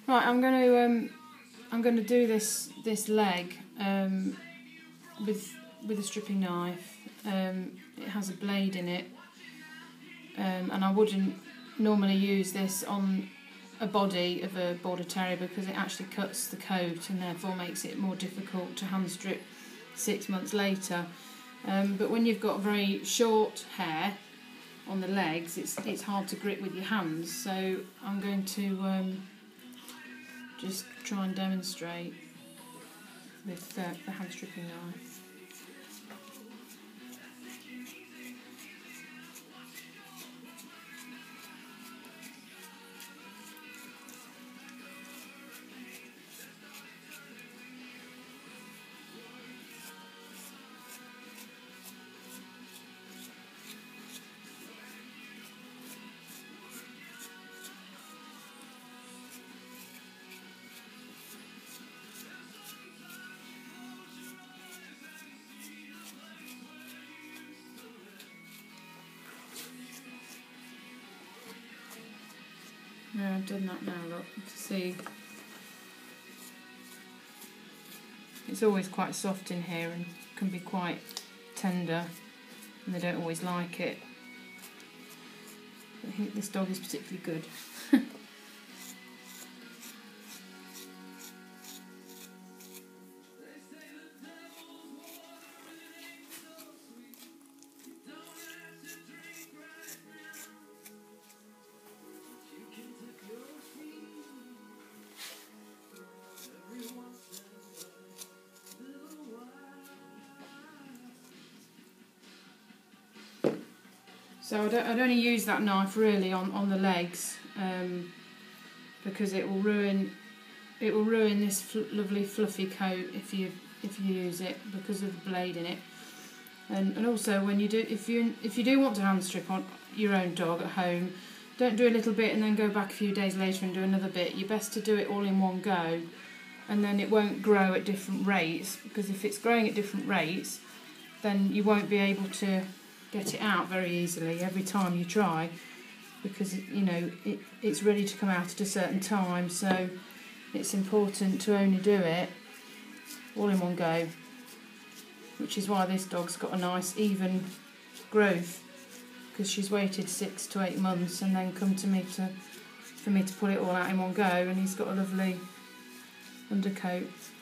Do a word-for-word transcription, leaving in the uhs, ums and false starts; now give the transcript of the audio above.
Right, I'm going to um, I'm going to do this this leg um, with with a stripping knife. Um, it has a blade in it, um, and I wouldn't normally use this on a body of a Border Terrier because it actually cuts the coat and therefore makes it more difficult to hand strip six months later. Um, but when you've got very short hair on the legs, it's it's hard to grip with your hands. So I'm going to um, just try and demonstrate with uh, the hand stripping knife. Yeah, I've done that now, look, you can see it's always quite soft in here and can be quite tender, and they don't always like it. I think this dog is particularly good. So I'd, I'd only use that knife really on, on the legs um, because it will ruin it will ruin this fl lovely fluffy coat if you if you use it because of the blade in it. And and also when you do if you if you do want to hand strip on your own dog at home, don't do a little bit and then go back a few days later and do another bit. You're best to do it all in one go, and then it won't grow at different rates, because if it's growing at different rates then you won't be able to get it out very easily every time you try, because you know it, it's ready to come out at a certain time. So it's important to only do it all in one go, which is why this dog's got a nice even growth, because she's waited six to eight months and then come to me to for me to pull it all out in one go, and he's got a lovely undercoat.